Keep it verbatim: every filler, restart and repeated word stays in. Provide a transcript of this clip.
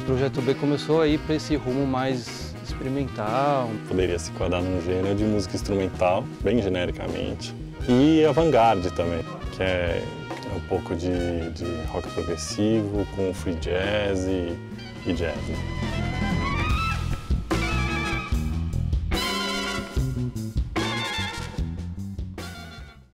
Projeto B começou a ir para esse rumo mais experimental. Poderia se enquadrar num gênero de música instrumental, bem genericamente. E avant-garde também, que é um pouco de, de rock progressivo com free jazz e, e jazz.